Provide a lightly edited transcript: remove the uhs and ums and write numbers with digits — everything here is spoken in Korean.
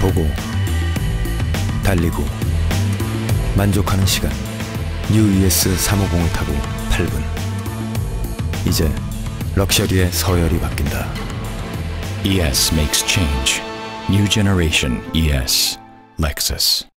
보고 달리고 만족하는 시간. 뉴 ES 350을 타고 8분. 이제 럭셔리의 서열이 바뀐다. ES makes change. New generation ES. Lexus.